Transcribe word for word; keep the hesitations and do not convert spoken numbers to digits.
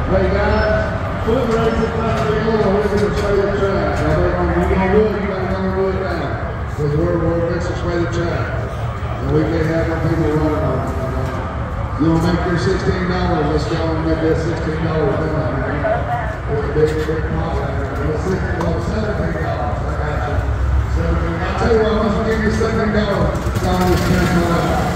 Hey guys, foot race is not going to go. We're going to spray the track. Now, they're going to do it, you got to go do it now. Because we're, we're fixing to spray the track. And we can't have our people running on it. You want to make your sixteen dollars, let's go and get that sixteen dollars done. It's a big, big profit. It's seventeen dollars. I got you. seventeen dollars. I'll tell you what, once we give you seventeen dollars, it's on this cancel out.